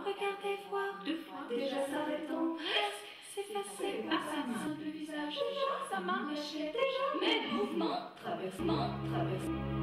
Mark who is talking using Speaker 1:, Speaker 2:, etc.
Speaker 1: regardez voir, deux fois, déjà s'arrêtant, presque s'effacer par sa main. Le visage, déjà, sa main lâchait, déjà, mais mouvement, traversement, traversement.